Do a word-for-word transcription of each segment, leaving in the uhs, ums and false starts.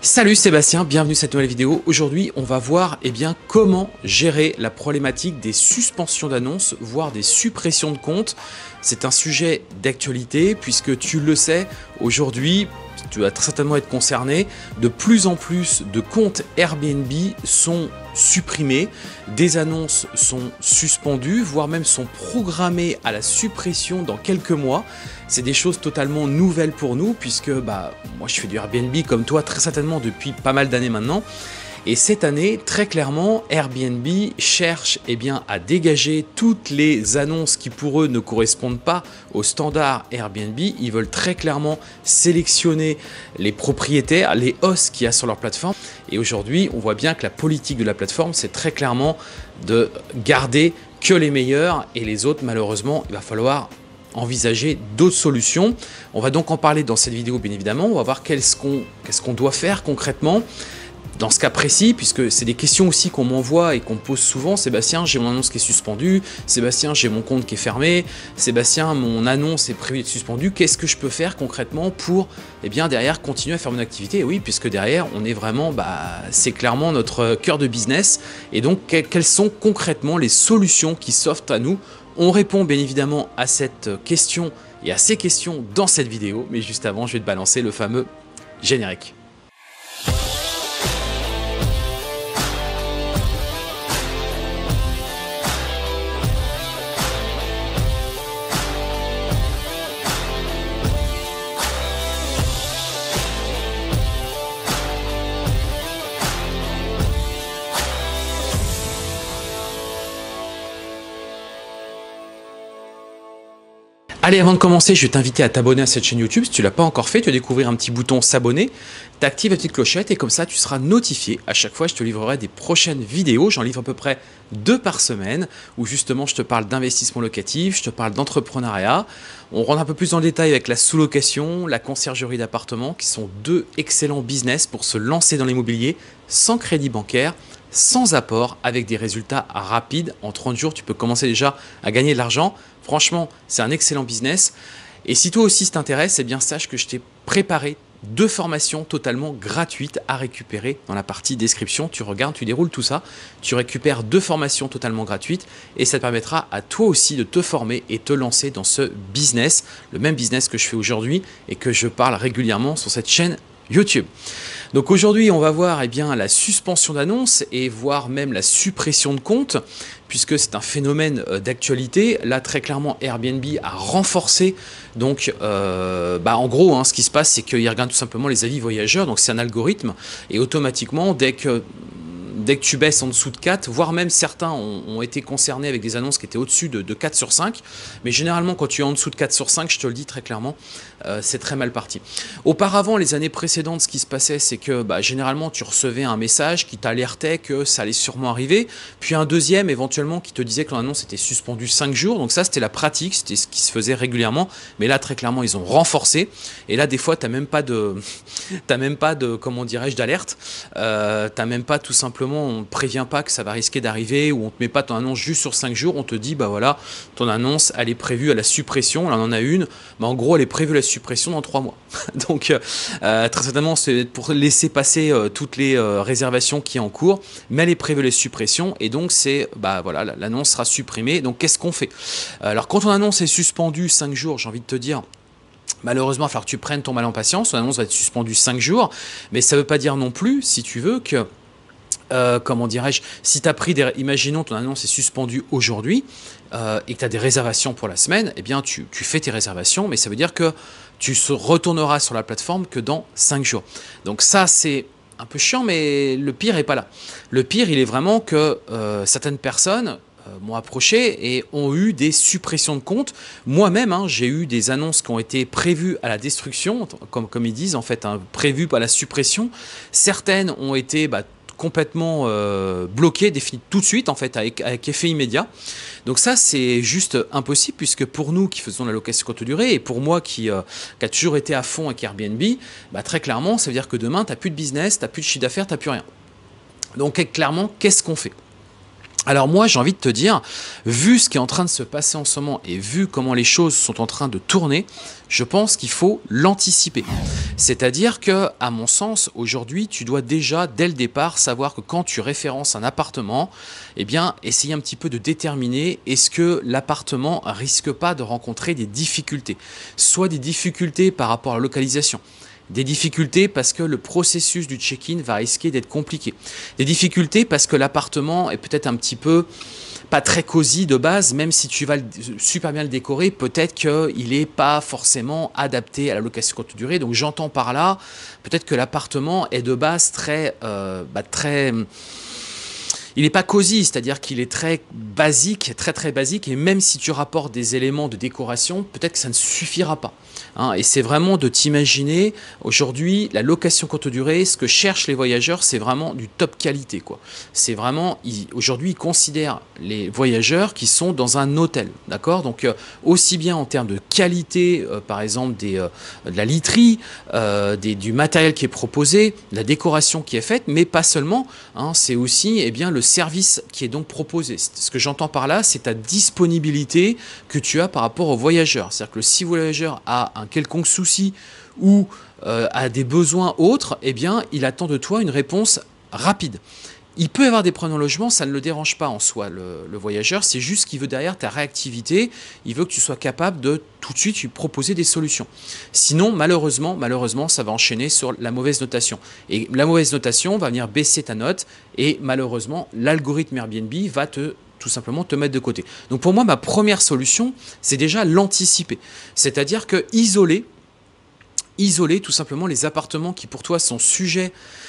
Salut Sébastien, bienvenue à cette nouvelle vidéo. Aujourd'hui, on va voir eh bien, comment gérer la problématique des suspensions d'annonces, voire des suppressions de comptes. C'est un sujet d'actualité puisque tu le sais, aujourd'hui, tu vas très certainement être concerné, de plus en plus de comptes Airbnb sont supprimés, des annonces sont suspendues, voire même sont programmées à la suppression dans quelques mois. C'est des choses totalement nouvelles pour nous puisque bah, moi je fais du Airbnb comme toi très certainement depuis pas mal d'années maintenant. Et cette année, très clairement, Airbnb cherche eh bien, à dégager toutes les annonces qui pour eux ne correspondent pas aux standards Airbnb. Ils veulent très clairement sélectionner les propriétaires, les hosts qu'il y a sur leur plateforme. Et aujourd'hui, on voit bien que la politique de la plateforme, c'est très clairement de garder que les meilleurs et les autres, malheureusement, il va falloir envisager d'autres solutions. On va donc en parler dans cette vidéo, bien évidemment. On va voir qu'est-ce qu'on qu'est-ce qu'on doit faire concrètement. Dans ce cas précis, puisque c'est des questions aussi qu'on m'envoie et qu'on me pose souvent, Sébastien, j'ai mon annonce qui est suspendue, Sébastien, j'ai mon compte qui est fermé, Sébastien, mon annonce est prévue d'être suspendue, qu'est-ce que je peux faire concrètement pour, eh bien, derrière, continuer à faire mon activité? Et oui, puisque derrière, on est vraiment, bah, c'est clairement notre cœur de business, et donc, quelles sont concrètement les solutions qui s'offrent à nous? On répond bien évidemment à cette question et à ces questions dans cette vidéo, mais juste avant, je vais te balancer le fameux générique. Allez, avant de commencer, je vais t'inviter à t'abonner à cette chaîne YouTube. Si tu ne l'as pas encore fait, tu vas découvrir un petit bouton s'abonner. Tu actives la petite clochette et comme ça, tu seras notifié. À chaque fois, je te livrerai des prochaines vidéos. J'en livre à peu près deux par semaine où justement, je te parle d'investissement locatif, je te parle d'entrepreneuriat. On rentre un peu plus dans le détail avec la sous-location, la conciergerie d'appartements qui sont deux excellents business pour se lancer dans l'immobilier sans crédit bancaire, sans apport, avec des résultats rapides. En trente jours, tu peux commencer déjà à gagner de l'argent. Franchement, c'est un excellent business. Et si toi aussi ça t'intéresse, eh bien sache que je t'ai préparé deux formations totalement gratuites à récupérer dans la partie description. Tu regardes, tu déroules tout ça, tu récupères deux formations totalement gratuites et ça te permettra à toi aussi de te former et te lancer dans ce business, le même business que je fais aujourd'hui et que je parle régulièrement sur cette chaîne YouTube. Donc aujourd'hui, on va voir eh bien, la suspension d'annonces et voire même la suppression de comptes, puisque c'est un phénomène d'actualité. Là, très clairement, Airbnb a renforcé. Donc, euh, bah, en gros, hein, ce qui se passe, c'est qu'il regarde tout simplement les avis voyageurs. Donc, c'est un algorithme. Et automatiquement, dès que Dès que tu baisses en dessous de quatre, voire même certains ont, ont été concernés avec des annonces qui étaient au-dessus de, de quatre sur cinq. Mais généralement, quand tu es en dessous de quatre sur cinq, je te le dis très clairement, euh, c'est très mal parti. Auparavant, les années précédentes, ce qui se passait, c'est que bah, généralement, tu recevais un message qui t'alertait que ça allait sûrement arriver. Puis un deuxième, éventuellement, qui te disait que l'annonce était suspendue cinq jours. Donc ça, c'était la pratique, c'était ce qui se faisait régulièrement. Mais là, très clairement, ils ont renforcé. Et là, des fois, tu n'as même pas de, t'as même pas de, comment dirais-je, d'alerte. Euh, tu n'as même pas tout simplement, on ne prévient pas que ça va risquer d'arriver ou on ne te met pas ton annonce juste sur cinq jours, on te dit bah voilà, ton annonce elle est prévue à la suppression, là on en a une, mais en gros elle est prévue à la suppression dans trois mois. Donc euh, très certainement c'est pour laisser passer euh, toutes les euh, réservations qui sont en cours, mais elle est prévue à la suppression et donc c'est bah voilà, l'annonce sera supprimée. Donc qu'est-ce qu'on fait? Alors quand ton annonce est suspendue cinq jours, j'ai envie de te dire, malheureusement, il va falloir que tu prennes ton mal en patience, ton annonce va être suspendue cinq jours, mais ça ne veut pas dire non plus, si tu veux, que Euh, comment dirais-je, si tu as pris des... Imaginons ton annonce est suspendue aujourd'hui euh, et que tu as des réservations pour la semaine, eh bien tu, tu fais tes réservations, mais ça veut dire que tu se retourneras sur la plateforme que dans cinq jours. Donc ça, c'est un peu chiant, mais le pire n'est pas là. Le pire, il est vraiment que euh, certaines personnes euh, m'ont approché et ont eu des suppressions de comptes. Moi-même, hein, j'ai eu des annonces qui ont été prévues à la destruction, comme, comme ils disent, en fait, hein, prévues à la suppression. Certaines ont été... Bah, complètement euh, bloqué, défini tout de suite en fait avec, avec effet immédiat. Donc ça c'est juste impossible puisque pour nous qui faisons la location courte durée et pour moi qui, euh, qui a toujours été à fond avec Airbnb, bah, très clairement ça veut dire que demain tu n'as plus de business, tu n'as plus de chiffre d'affaires, tu n'as plus rien. Donc clairement qu'est-ce qu'on fait? Alors moi, j'ai envie de te dire, vu ce qui est en train de se passer en ce moment et vu comment les choses sont en train de tourner, je pense qu'il faut l'anticiper. C'est-à-dire que, à mon sens, aujourd'hui, tu dois déjà, dès le départ, savoir que quand tu références un appartement, eh bien, essayer un petit peu de déterminer est-ce que l'appartement risque pas de rencontrer des difficultés. Soit des difficultés par rapport à la localisation. Des difficultés parce que le processus du check-in va risquer d'être compliqué. Des difficultés parce que l'appartement est peut-être un petit peu pas très cosy de base, même si tu vas le, super bien le décorer, peut-être qu'il n'est pas forcément adapté à la location courte durée. Donc j'entends par là, peut-être que l'appartement est de base très... Euh, bah, très il n'est pas cosy, c'est-à-dire qu'il est très basique, très très basique, et même si tu rapportes des éléments de décoration, peut-être que ça ne suffira pas. Hein, et c'est vraiment de t'imaginer, aujourd'hui, la location courte durée, ce que cherchent les voyageurs, c'est vraiment du top qualité, quoi. C'est vraiment, aujourd'hui, ils considèrent les voyageurs qui sont dans un hôtel, d'accord? Donc, euh, aussi bien en termes de qualité, euh, par exemple, des, euh, de la literie, euh, des, du matériel qui est proposé, de la décoration qui est faite, mais pas seulement, hein, c'est aussi, eh bien, le service qui est donc proposé. Ce que j'entends par là, c'est ta disponibilité que tu as par rapport aux voyageurs. C'est-à-dire que si le voyageur a un quelconque souci ou euh, a des besoins autres, eh bien, il attend de toi une réponse rapide. Il peut y avoir des problèmes de logement, ça ne le dérange pas en soi, le, le voyageur. C'est juste qu'il veut derrière ta réactivité. Il veut que tu sois capable de tout de suite lui proposer des solutions. Sinon, malheureusement, malheureusement, ça va enchaîner sur la mauvaise notation. Et la mauvaise notation va venir baisser ta note. Et malheureusement, l'algorithme Airbnb va te tout simplement te mettre de côté. Donc pour moi, ma première solution, c'est déjà l'anticiper. C'est-à-dire que isoler, isoler tout simplement les appartements qui pour toi sont sujets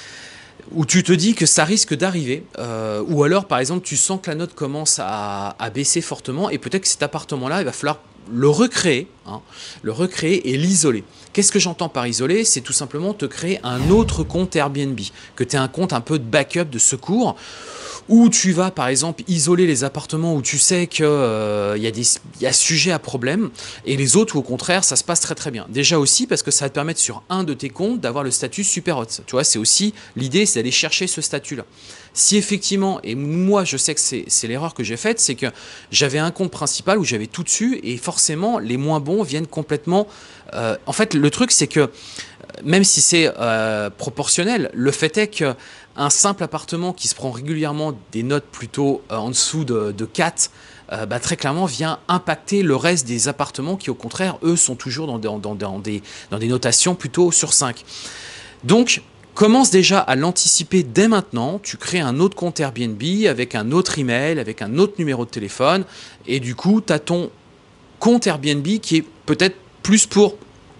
où tu te dis que ça risque d'arriver, euh, ou alors par exemple tu sens que la note commence à, à baisser fortement et peut-être que cet appartement-là, il va falloir le recréer, hein, le recréer et l'isoler. Qu'est-ce que j'entends par isoler? C'est tout simplement te créer un autre compte Airbnb, que tu aies un compte un peu de backup, de secours, où tu vas par exemple isoler les appartements où tu sais qu'il euh, y, y a sujet à problème, et les autres où au contraire ça se passe très très bien. Déjà aussi parce que ça va te permettre sur un de tes comptes d'avoir le statut super hot. Tu vois, c'est aussi l'idée, c'est d'aller chercher ce statut-là. Si effectivement, et moi je sais que c'est l'erreur que j'ai faite, c'est que j'avais un compte principal où j'avais tout dessus, et forcément les moins bons viennent complètement... Euh, en fait le truc c'est que, même si c'est euh, proportionnel, le fait est que un simple appartement qui se prend régulièrement des notes plutôt euh, en dessous de, de quatre, euh, bah, très clairement vient impacter le reste des appartements qui au contraire, eux, sont toujours dans, dans, dans, dans, des, dans des notations plutôt sur cinq. Donc, commence déjà à l'anticiper dès maintenant. Tu crées un autre compte Airbnb avec un autre email, avec un autre numéro de téléphone, et du coup, tu as ton compte Airbnb qui est peut-être plus pour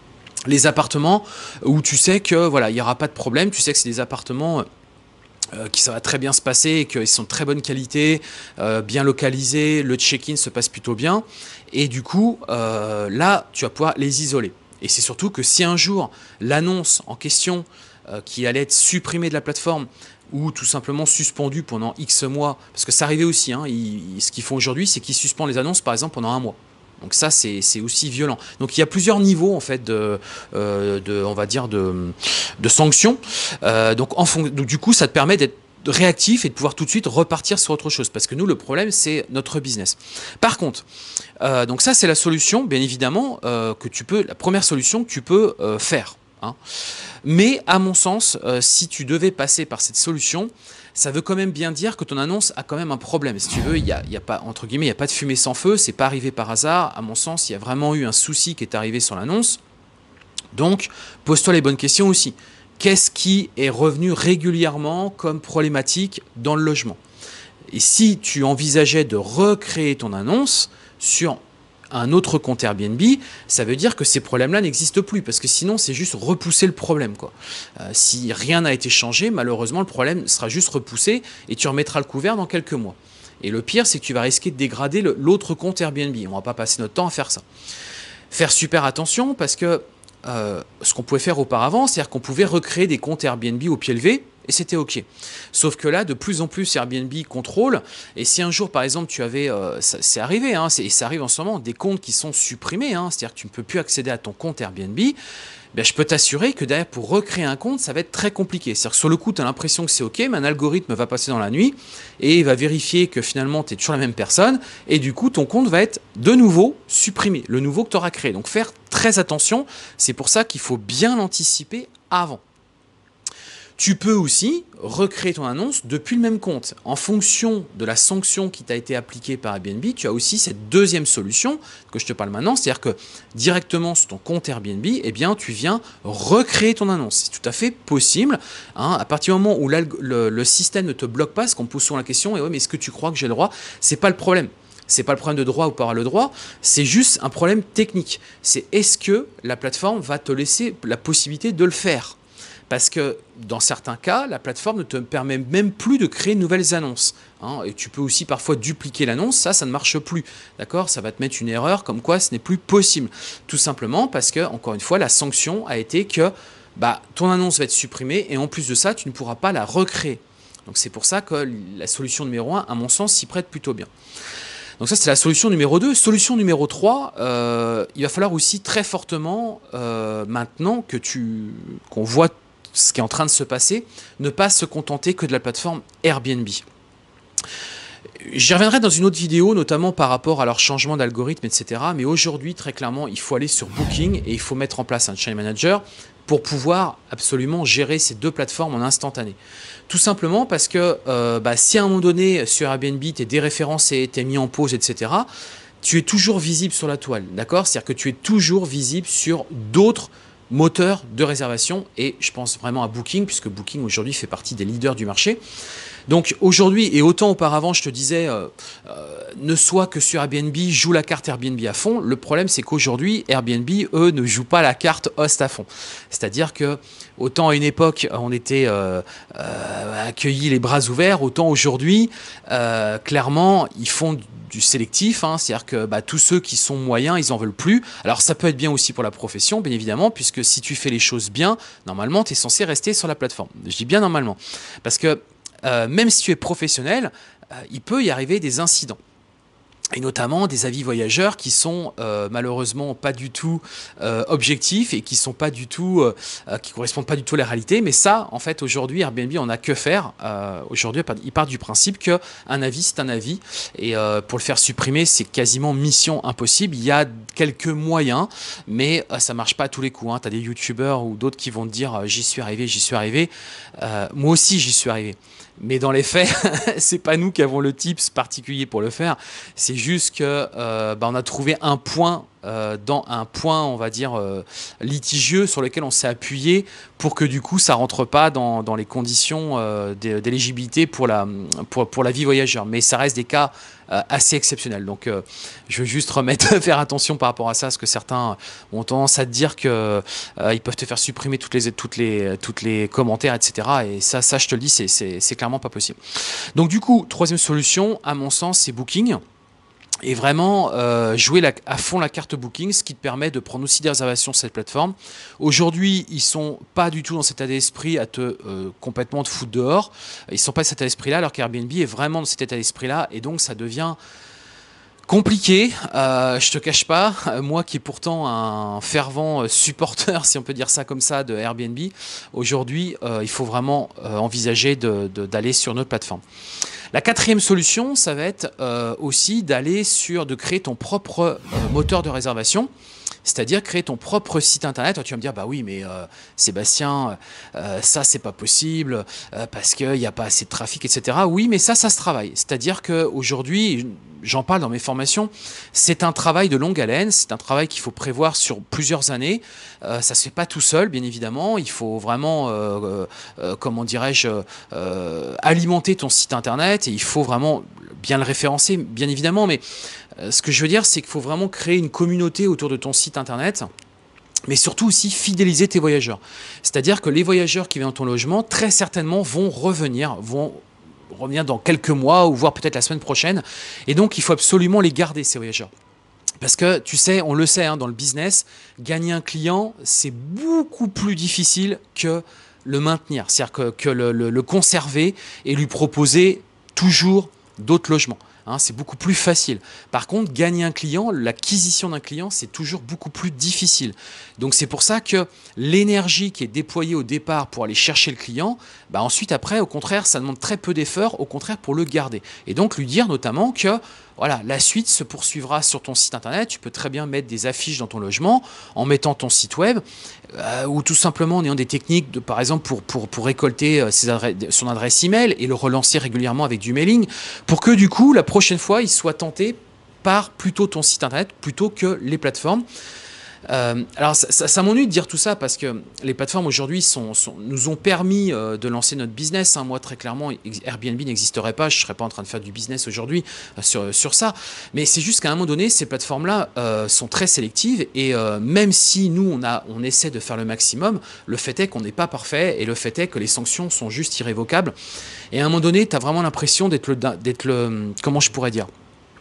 les appartements où tu sais que voilà, il n'y aura pas de problème, tu sais que c'est des appartements... Euh, qui ça va très bien se passer et qu'ils sont de très bonne qualité, euh, bien localisés, le check-in se passe plutôt bien. Et du coup, euh, là, tu vas pouvoir les isoler. Et c'est surtout que si un jour, l'annonce en question euh, qui allait être supprimée de la plateforme ou tout simplement suspendue pendant X mois, parce que ça arrivait aussi, hein, ils, ce qu'ils font aujourd'hui, c'est qu'ils suspendent les annonces, par exemple, pendant un mois. Donc ça, c'est aussi violent. Donc il y a plusieurs niveaux en fait de, euh, de on va dire de, de sanctions. Euh, donc, en fond, donc du coup, ça te permet d'être réactif et de pouvoir tout de suite repartir sur autre chose. Parce que nous, le problème, c'est notre business. Par contre, euh, donc ça, c'est la solution, bien évidemment, euh, que tu peux, la première solution que tu peux euh, faire. Hein. Mais à mon sens, euh, si tu devais passer par cette solution, ça veut quand même bien dire que ton annonce a quand même un problème. Si tu veux, il n'y a, y a pas, entre guillemets, il n'y a pas de fumée sans feu, c'est pas arrivé par hasard. À mon sens, il y a vraiment eu un souci qui est arrivé sur l'annonce. Donc, pose-toi les bonnes questions aussi. Qu'est-ce qui est revenu régulièrement comme problématique dans le logement? Et si tu envisageais de recréer ton annonce sur un autre compte Airbnb, ça veut dire que ces problèmes-là n'existent plus, parce que sinon c'est juste repousser le problème, quoi. Euh, si rien n'a été changé, malheureusement le problème sera juste repoussé et tu remettras le couvert dans quelques mois. Et le pire, c'est que tu vas risquer de dégrader l'autre compte Airbnb. On ne va pas passer notre temps à faire ça. Faire super attention, parce que euh, ce qu'on pouvait faire auparavant, c'est-à-dire qu'on pouvait recréer des comptes Airbnb au pied levé et c'était OK. Sauf que là, de plus en plus, Airbnb contrôle. Et si un jour, par exemple, tu avais, euh, c'est arrivé, hein, et ça arrive en ce moment, des comptes qui sont supprimés, hein, c'est-à-dire que tu ne peux plus accéder à ton compte Airbnb, ben, je peux t'assurer que derrière, pour recréer un compte, ça va être très compliqué. C'est-à-dire que sur le coup, tu as l'impression que c'est OK, mais un algorithme va passer dans la nuit et il va vérifier que finalement, tu es toujours la même personne. Et du coup, ton compte va être de nouveau supprimé, le nouveau que tu auras créé. Donc, faire très attention. C'est pour ça qu'il faut bien l'anticiper avant. Tu peux aussi recréer ton annonce depuis le même compte. En fonction de la sanction qui t'a été appliquée par Airbnb, tu as aussi cette deuxième solution que je te parle maintenant, c'est-à-dire que directement sur ton compte Airbnb, eh bien, tu viens recréer ton annonce. C'est tout à fait possible. Hein, à partir du moment où le, le système ne te bloque pas, parce qu'on me pose souvent la question, et ouais, mais est-ce que tu crois que j'ai le droit? C'est pas le problème. C'est pas le problème de droit ou pas le droit, c'est juste un problème technique. C'est est-ce que la plateforme va te laisser la possibilité de le faire? Parce que dans certains cas, la plateforme ne te permet même plus de créer de nouvelles annonces. Hein, et tu peux aussi parfois dupliquer l'annonce, ça, ça ne marche plus. D'accord? Ça va te mettre une erreur comme quoi ce n'est plus possible. Tout simplement parce que, encore une fois, la sanction a été que bah, ton annonce va être supprimée et en plus de ça, tu ne pourras pas la recréer. Donc c'est pour ça que la solution numéro un, à mon sens, s'y prête plutôt bien. Donc ça, c'est la solution numéro deux. Solution numéro trois, euh, il va falloir aussi très fortement, euh, maintenant que tu, qu'on voit ce qui est en train de se passer, ne pas se contenter que de la plateforme Airbnb. J'y reviendrai dans une autre vidéo, notamment par rapport à leur changement d'algorithme, et cetera. Mais aujourd'hui, très clairement, il faut aller sur Booking et il faut mettre en place un channel manager pour pouvoir absolument gérer ces deux plateformes en instantané. Tout simplement parce que euh, bah, si à un moment donné, sur Airbnb, tu es déréférencé, tu es mis en pause, et cetera, tu es toujours visible sur la toile, d'accord? C'est-à-dire que tu es toujours visible sur d'autres moteur de réservation et je pense vraiment à Booking puisque Booking aujourd'hui fait partie des leaders du marché. Donc aujourd'hui et autant auparavant je te disais euh, euh, ne soit que sur Airbnb, joue la carte Airbnb à fond. Le problème c'est qu'aujourd'hui Airbnb eux ne jouent pas la carte host à fond. C'est-à-dire que autant à une époque on était euh, euh, accueillis les bras ouverts, autant aujourd'hui euh, clairement ils font du sélectif, hein, c'est-à-dire que bah, tous ceux qui sont moyens, ils en veulent plus. Alors ça peut être bien aussi pour la profession, bien évidemment, puisque si tu fais les choses bien, normalement, tu es censé rester sur la plateforme. Je dis bien normalement. Parce que euh, même si tu es professionnel, euh, il peut y arriver des incidents. Et notamment des avis voyageurs qui sont euh, malheureusement pas du tout euh, objectifs et qui sont pas du tout, euh, qui correspondent pas du tout à la réalité. Mais ça, en fait, aujourd'hui, Airbnb, on a que faire. Euh, aujourd'hui, il part du principe que un avis, c'est un avis, et euh, pour le faire supprimer, c'est quasiment mission impossible. Il y a quelques moyens, mais euh, ça marche pas à tous les coups. Hein. Tu as des youtubeurs ou d'autres qui vont te dire euh, j'y suis arrivé, j'y suis arrivé. Euh, moi aussi, j'y suis arrivé. Mais dans les faits, c'est pas nous qui avons le tips particulier pour le faire. C'est juste que euh, bah, on a trouvé un point, euh, dans un point, on va dire euh, litigieux, sur lequel on s'est appuyé pour que du coup ça rentre pas dans, dans les conditions euh, d'éligibilité pour la pour, pour la vie voyageur. Mais ça reste des cas euh, assez exceptionnels. Donc euh, je veux juste remettre faire attention par rapport à ça, parce que certains ont tendance à te dire que euh, ils peuvent te faire supprimer toutes les toutes les toutes les commentaires, et cetera. Et ça, ça je te le dis, c'est c'est c'est clairement pas possible. Donc du coup, troisième solution, à mon sens, c'est Booking. Et vraiment euh, jouer la, à fond la carte Booking, ce qui te permet de prendre aussi des réservations sur cette plateforme. Aujourd'hui, ils sont pas du tout dans cet état d'esprit à te euh, complètement te foutre dehors. Ils sont pas dans cet état d'esprit-là, alors qu'Airbnb est vraiment dans cet état d'esprit-là, et donc ça devient compliqué. Euh, je te cache pas, moi qui est pourtant un fervent supporter, si on peut dire ça comme ça, de Airbnb, aujourd'hui, euh, il faut vraiment euh, envisager de, de, d'aller sur notre plateforme. La quatrième solution, ça va être euh, aussi d'aller sur, de créer ton propre euh, moteur de réservation, c'est-à-dire créer ton propre site internet. Alors, tu vas me dire, bah oui, mais euh, Sébastien, euh, ça c'est pas possible euh, parce qu'il n'y a pas assez de trafic, et cetera. Oui, mais ça, ça se travaille. C'est-à-dire qu'aujourd'hui, j'en parle dans mes formations, c'est un travail de longue haleine, c'est un travail qu'il faut prévoir sur plusieurs années. Euh, ça ne se fait pas tout seul, bien évidemment. Il faut vraiment, euh, euh, comment dirais-je, euh, alimenter ton site internet, et il faut vraiment bien le référencer, bien évidemment. Mais euh, ce que je veux dire, c'est qu'il faut vraiment créer une communauté autour de ton site internet, mais surtout aussi fidéliser tes voyageurs. C'est-à-dire que les voyageurs qui viennent dans ton logement, très certainement vont revenir, vont revenir dans quelques mois ou voire peut-être la semaine prochaine. Et donc, il faut absolument les garder, ces voyageurs. Parce que, tu sais, on le sait, hein, dans le business, gagner un client, c'est beaucoup plus difficile que le maintenir, c'est-à-dire que, que le, le, le conserver et lui proposer toujours d'autres logements. Hein, c'est beaucoup plus facile. Par contre, gagner un client, l'acquisition d'un client, c'est toujours beaucoup plus difficile. Donc c'est pour ça que l'énergie qui est déployée au départ pour aller chercher le client, bah ensuite après, au contraire, ça demande très peu d'efforts, au contraire pour le garder. Et donc lui dire notamment que voilà, la suite se poursuivra sur ton site internet. Tu peux très bien mettre des affiches dans ton logement en mettant ton site web euh, ou tout simplement en ayant des techniques, de, par exemple, pour, pour, pour récolter euh, ses adresses, son adresse email et le relancer régulièrement avec du mailing pour que du coup, la prochaine fois, il soit tenté par plutôt ton site internet plutôt que les plateformes. Euh, alors ça, ça, ça m'ennuie de dire tout ça parce que les plateformes aujourd'hui sont, sont, nous ont permis euh, de lancer notre business. Hein. Moi très clairement Airbnb n'existerait pas, je ne serais pas en train de faire du business aujourd'hui euh, sur, sur ça. Mais c'est juste qu'à un moment donné ces plateformes là euh, sont très sélectives et euh, même si nous on, a, on essaie de faire le maximum, le fait est qu'on n'est pas parfait et le fait est que les sanctions sont juste irrévocables. Et à un moment donné tu as vraiment l'impression d'être le, d'être le, comment je pourrais dire,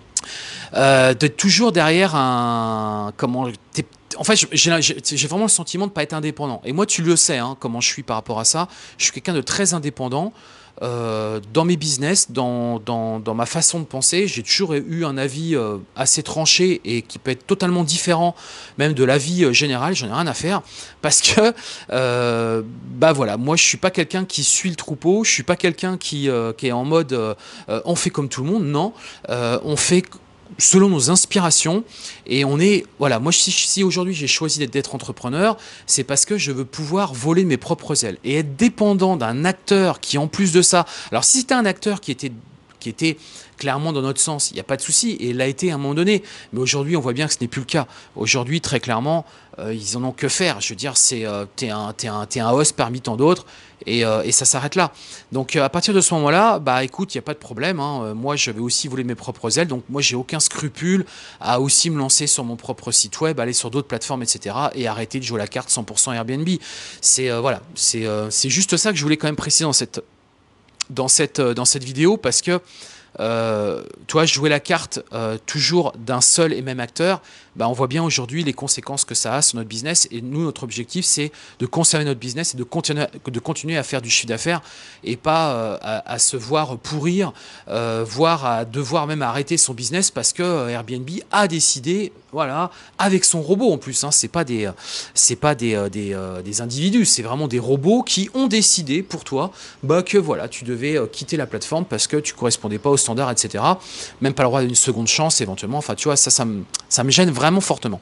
euh, d'être toujours derrière un, comment, t'es, en fait, j'ai, j'ai vraiment le sentiment de ne pas être indépendant. Et moi, tu le sais, hein, comment je suis par rapport à ça. Je suis quelqu'un de très indépendant euh, dans mes business, dans, dans, dans ma façon de penser. J'ai toujours eu un avis euh, assez tranché et qui peut être totalement différent même de l'avis euh, général. J'en ai rien à faire parce que, euh, bah voilà, moi, je suis pas quelqu'un qui suit le troupeau. Je suis pas quelqu'un qui, euh, qui est en mode euh, euh, on fait comme tout le monde. Non, euh, on fait selon nos inspirations et on est, voilà, moi si, si aujourd'hui j'ai choisi d'être, d'être entrepreneur, c'est parce que je veux pouvoir voler mes propres ailes et être dépendant d'un acteur qui en plus de ça, alors si c'était un acteur qui était qui était clairement dans notre sens, il n'y a pas de souci, et il l'a été à un moment donné. Mais aujourd'hui, on voit bien que ce n'est plus le cas. Aujourd'hui, très clairement, euh, ils en ont que faire. Je veux dire, c'est euh, t'es un, t'es un, t'es un host parmi tant d'autres, et, euh, et ça s'arrête là. Donc, euh, à partir de ce moment-là, bah écoute, il n'y a pas de problème. Hein. Euh, moi, je vais aussi voler mes propres ailes, donc moi, j'ai aucun scrupule à aussi me lancer sur mon propre site web, aller sur d'autres plateformes, et cetera, et arrêter de jouer la carte cent pour cent Airbnb. C'est euh, voilà, c'est euh, c'est juste ça que je voulais quand même préciser dans cette dans cette dans cette vidéo parce que Euh, toi, jouer la carte euh, toujours d'un seul et même acteur, bah, on voit bien aujourd'hui les conséquences que ça a sur notre business. Et nous, notre objectif, c'est de conserver notre business et de continuer, de continuer à faire du chiffre d'affaires et pas euh, à, à se voir pourrir, euh, voire à devoir même arrêter son business parce que Airbnb a décidé, voilà, avec son robot en plus. Hein, c'est pas des, c'est pas des, des, euh, des individus, c'est vraiment des robots qui ont décidé pour toi, bah, que voilà, tu devais quitter la plateforme parce que tu correspondais pas aux standards, et cetera. Même pas le droit d'une seconde chance éventuellement. Enfin, tu vois, ça, ça me, ça me gêne vraiment fortement.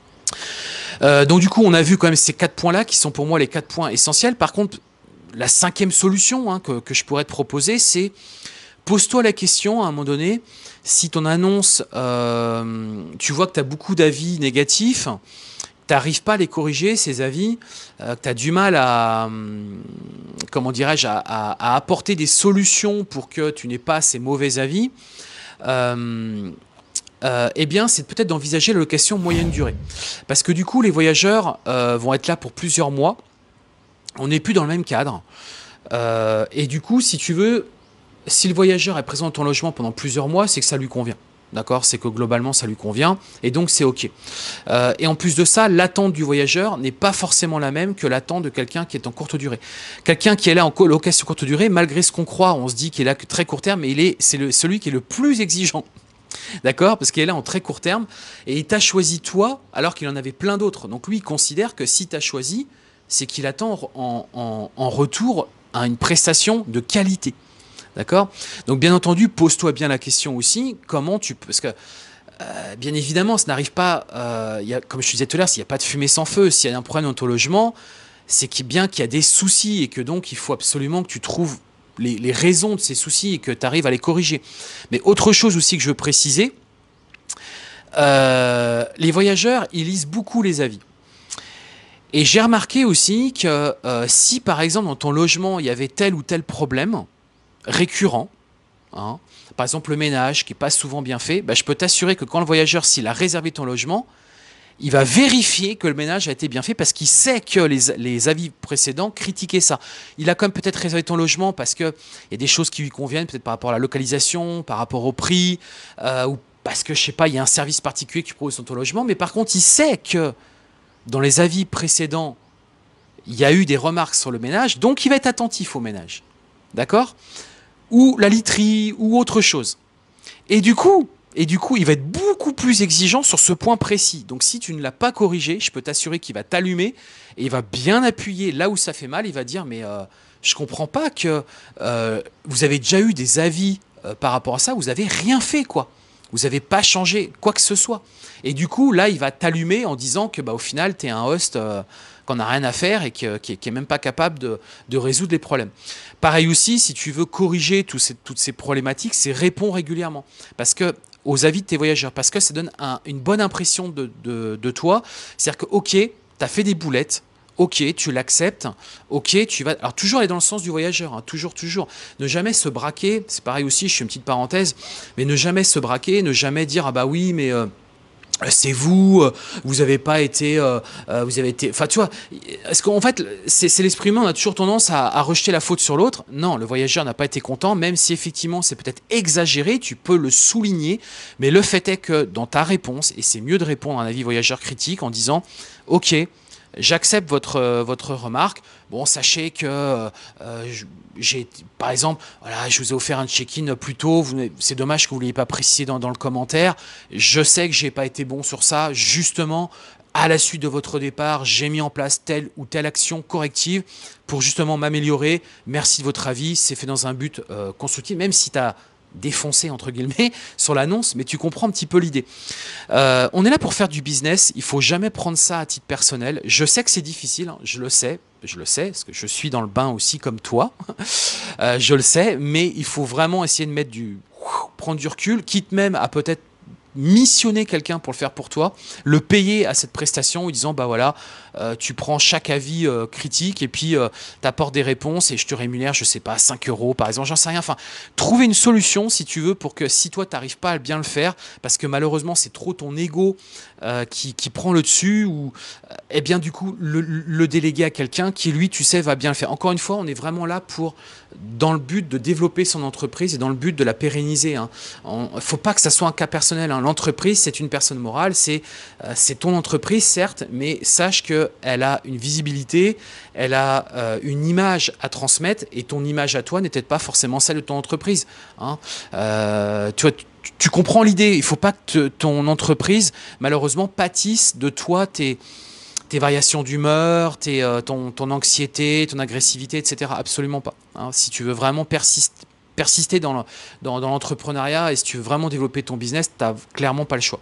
Euh, donc du coup, on a vu quand même ces quatre points-là qui sont pour moi les quatre points essentiels. Par contre, la cinquième solution hein, que, que je pourrais te proposer, c'est pose-toi la question à un moment donné, si ton annonce, euh, tu vois que tu as beaucoup d'avis négatifs, tu n'arrives pas à les corriger, ces avis, euh, tu as du mal à, comment dirais-je, à, à, à apporter des solutions pour que tu n'aies pas ces mauvais avis, euh, euh, eh bien, c'est peut-être d'envisager la location moyenne durée. Parce que du coup, les voyageurs euh, vont être là pour plusieurs mois. On n'est plus dans le même cadre. Euh, et du coup, si tu veux, si le voyageur est présent dans ton logement pendant plusieurs mois, c'est que ça lui convient. D'accord, c'est que globalement ça lui convient et donc c'est ok. Euh, et en plus de ça, l'attente du voyageur n'est pas forcément la même que l'attente de quelqu'un qui est en courte durée. Quelqu'un qui est là en location courte durée, malgré ce qu'on croit, on se dit qu'il est là que très court terme, mais il est, c'est le, celui qui est le plus exigeant. D'accord, parce qu'il est là en très court terme et il t'a choisi toi alors qu'il en avait plein d'autres. Donc lui, il considère que si t'as choisi, c'est qu'il attend en, en, en retour à une prestation de qualité. D'accord? Donc bien entendu, pose-toi bien la question aussi, comment tu peux... Parce que, euh, bien évidemment, ça n'arrive pas... Euh, y a, comme je te disais tout à l'heure, s'il n'y a pas de fumée sans feu, s'il y a un problème dans ton logement, c'est qu'il, bien qu'il y a des soucis et que donc il faut absolument que tu trouves les, les raisons de ces soucis et que tu arrives à les corriger. Mais autre chose aussi que je veux préciser, euh, les voyageurs, ils lisent beaucoup les avis. Et j'ai remarqué aussi que euh, si par exemple dans ton logement, il y avait tel ou tel problème, récurrent, hein. Par exemple le ménage qui n'est pas souvent bien fait, bah, je peux t'assurer que quand le voyageur, s'il a réservé ton logement, il va vérifier que le ménage a été bien fait parce qu'il sait que les, les avis précédents critiquaient ça. Il a quand même peut-être réservé ton logement parce qu'il y a des choses qui lui conviennent, peut-être par rapport à la localisation, par rapport au prix, euh, ou parce que, je sais pas, il y a un service particulier qui propose sur ton logement, mais par contre, il sait que dans les avis précédents, il y a eu des remarques sur le ménage, donc il va être attentif au ménage. D'accord? Ou la literie, ou autre chose. Et du coup, et du coup, il va être beaucoup plus exigeant sur ce point précis. Donc si tu ne l'as pas corrigé, je peux t'assurer qu'il va t'allumer et il va bien appuyer là où ça fait mal. Il va dire, mais euh, je comprends pas que euh, vous avez déjà eu des avis euh, par rapport à ça, vous n'avez rien fait, quoi. Vous n'avez pas changé quoi que ce soit. Et du coup, là, il va t'allumer en disant que, bah, au final, tu es un host euh, qu'on n'a rien à faire et qui n'est même pas capable de, de résoudre les problèmes. Pareil aussi, si tu veux corriger tous ces, toutes ces problématiques, c'est répondre régulièrement. Parce que aux avis de tes voyageurs, parce que ça donne un, une bonne impression de, de, de toi. C'est-à-dire que, ok, tu as fait des boulettes, ok, tu l'acceptes, ok, tu vas... Alors toujours aller dans le sens du voyageur, hein, toujours, toujours. Ne jamais se braquer, c'est pareil aussi, je fais une petite parenthèse, mais ne jamais se braquer, ne jamais dire, ah bah oui, mais... Euh, c'est vous, vous avez pas été, euh, vous avez été, enfin tu vois, est-ce qu'en fait c'est l'esprit humain, on a toujours tendance à, à rejeter la faute sur l'autre. Non, le voyageur n'a pas été content, même si effectivement c'est peut-être exagéré, tu peux le souligner, mais le fait est que dans ta réponse, et c'est mieux de répondre à un avis voyageur critique en disant, ok, j'accepte votre, votre remarque. Bon, sachez que euh, j'ai, par exemple, voilà, je vous ai offert un check-in plus tôt. C'est dommage que vous ne l'ayez pas précisé dans, dans le commentaire. Je sais que j'ai pas été bon sur ça. Justement, à la suite de votre départ, j'ai mis en place telle ou telle action corrective pour justement m'améliorer. Merci de votre avis. C'est fait dans un but euh, constructif, même si tu as défoncé entre guillemets sur l'annonce, mais tu comprends un petit peu l'idée. Euh, on est là pour faire du business, il faut jamais prendre ça à titre personnel. Je sais que c'est difficile, hein, je le sais, je le sais, parce que je suis dans le bain aussi comme toi, euh, je le sais, mais il faut vraiment essayer de mettre du, prendre du recul, quitte même à peut-être missionner quelqu'un pour le faire pour toi, le payer à cette prestation en disant bah voilà, euh, tu prends chaque avis euh, critique et puis euh, tu apportes des réponses et je te rémunère, je sais pas, cinq euros par exemple, j'en sais rien. Enfin, trouver une solution si tu veux pour que si toi tu n'arrives pas à bien le faire, parce que malheureusement c'est trop ton ego euh, qui, qui prend le dessus, ou euh, eh bien du coup le, le déléguer à quelqu'un qui lui tu sais va bien le faire. Encore une fois, on est vraiment là pour dans le but de développer son entreprise et dans le but de la pérenniser. Hein. Il ne faut pas que ça soit un cas personnel. Hein. L'entreprise, c'est une personne morale, c'est euh, ton entreprise, certes, mais sache qu'elle a une visibilité, elle a euh, une image à transmettre, et ton image à toi n'est peut-être pas forcément celle de ton entreprise. Hein. Euh, tu vois, tu, tu comprends l'idée. Il ne faut pas que te, ton entreprise, malheureusement, pâtisse de toi, tes... tes variations d'humeur, euh, ton, ton anxiété, ton agressivité, et cetera. Absolument pas. Hein. Si tu veux vraiment persister, persister dans l'entrepreneuriat dans, dans et si tu veux vraiment développer ton business, tu n'as clairement pas le choix.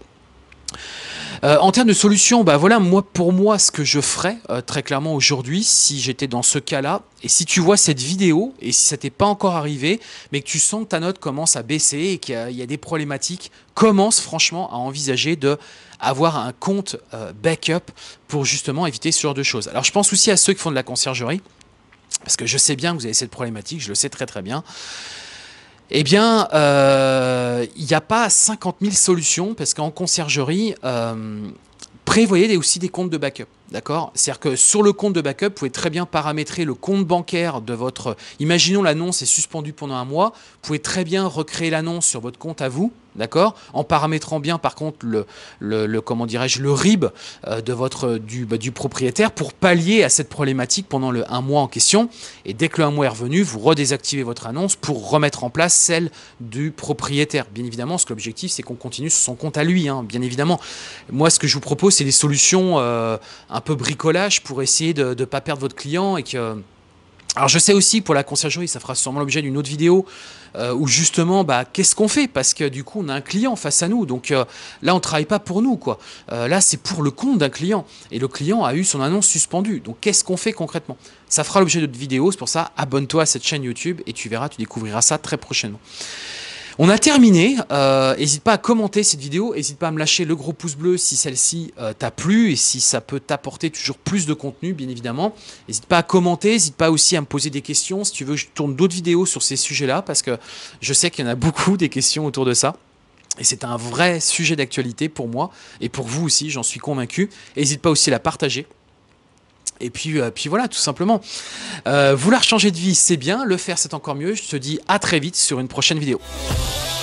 Euh, en termes de solutions, bah voilà, moi, pour moi, ce que je ferais euh, très clairement aujourd'hui, si j'étais dans ce cas-là, et si tu vois cette vidéo, et si ça t'est pas encore arrivé, mais que tu sens que ta note commence à baisser et qu'il y, y a des problématiques, commence franchement à envisager de avoir un compte euh, backup pour justement éviter ce genre de choses. Alors je pense aussi à ceux qui font de la conciergerie, parce que je sais bien que vous avez cette problématique, je le sais très très bien. Eh bien, il euh, n'y a pas cinquante mille solutions, parce qu'en conciergerie, euh, prévoyez aussi des comptes de backup. D'accord? C'est-à-dire que sur le compte de backup, vous pouvez très bien paramétrer le compte bancaire de votre... Imaginons l'annonce est suspendue pendant un mois, vous pouvez très bien recréer l'annonce sur votre compte à vous, d'accord? En paramétrant bien par contre le, le, le comment dirais-je, le R I B euh, de votre, du, bah, du propriétaire pour pallier à cette problématique pendant le un mois en question. Et dès que le un mois est revenu, vous redésactivez votre annonce pour remettre en place celle du propriétaire. Bien évidemment, ce que l'objectif, c'est qu'on continue sur son compte à lui, hein, bien évidemment. Moi, ce que je vous propose, c'est des solutions euh, un peu bricolage pour essayer de ne pas perdre votre client et que... Alors je sais aussi pour la conciergerie, ça fera sûrement l'objet d'une autre vidéo euh, où justement, bah, qu'est-ce qu'on fait? Parce que du coup, on a un client face à nous. Donc euh, là, on ne travaille pas pour nous, quoi. Euh, là, c'est pour le compte d'un client. Et le client a eu son annonce suspendue. Donc qu'est-ce qu'on fait concrètement? Ça fera l'objet d'autres vidéos. C'est pour ça, abonne-toi à cette chaîne YouTube et tu verras, tu découvriras ça très prochainement. On a terminé, euh, n'hésite pas à commenter cette vidéo, n'hésite pas à me lâcher le gros pouce bleu si celle-ci euh, t'a plu et si ça peut t'apporter toujours plus de contenu, bien évidemment. N'hésite pas à commenter, n'hésite pas aussi à me poser des questions si tu veux que je tourne d'autres vidéos sur ces sujets-là, parce que je sais qu'il y en a beaucoup des questions autour de ça. Et c'est un vrai sujet d'actualité pour moi et pour vous aussi, j'en suis convaincu. N'hésite pas aussi à la partager. Et puis, euh, puis voilà, tout simplement. Euh, vouloir changer de vie, c'est bien. Le faire, c'est encore mieux. Je te dis à très vite sur une prochaine vidéo.